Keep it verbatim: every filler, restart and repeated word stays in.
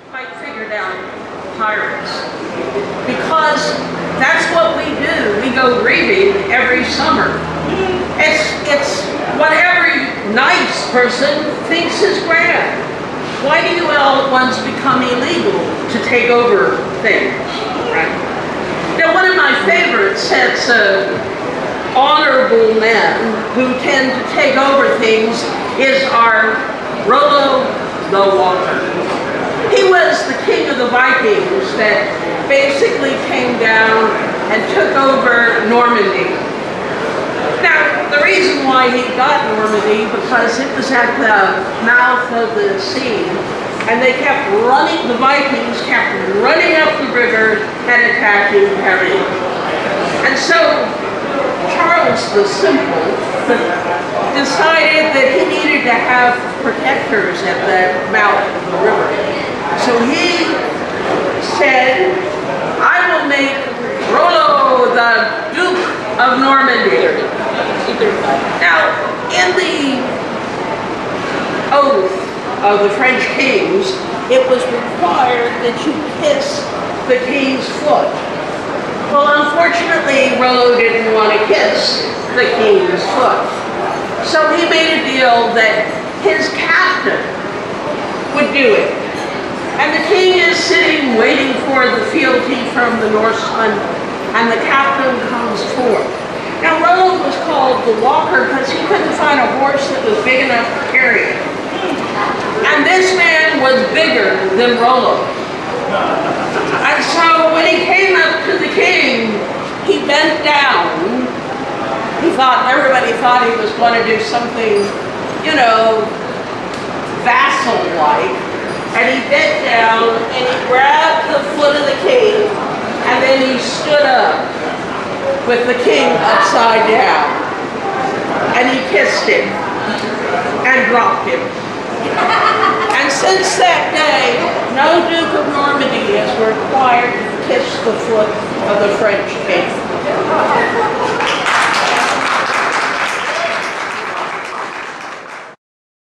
quite figured out pirates, because that's what we do. We go grieving every summer. It's, it's what every nice person thinks is grand. Why do you all at once become illegal to take over things, right? Now, one of my favorite sets of honorable men who tend to take over things is our Rollo the Walker. He was the king of the Vikings that basically came down and took over Normandy. Now, the reason why he got Normandy, because it was at the mouth of the sea, and they kept running, the Vikings kept running up the river and attacking everything. And so, Charles the Simple decided that he needed to have protectors at the mouth of the river. So he said, I will make Rollo the Duke of Normandy. Now, in the oath of the French kings, it was required that you kiss the king's foot. Well, unfortunately, Rollo didn't want to kiss the king's foot. So he made a deal that his captain would do it. And the king is sitting waiting for the fealty from the Norsemen, and the captain comes forth. Now, Rollo was called the Walker because he couldn't find a horse that was big enough to carry him. And this man was bigger than Rollo. And so when he came up to the king, he bent down. He thought, everybody thought he was going to do something, you know, vassal-like. And he bent down and he grabbed the foot of the king, and then he stood up with the king upside down, and he kissed him and dropped him. And since that day, no Duke of Normandy is required to kiss the foot of the French king.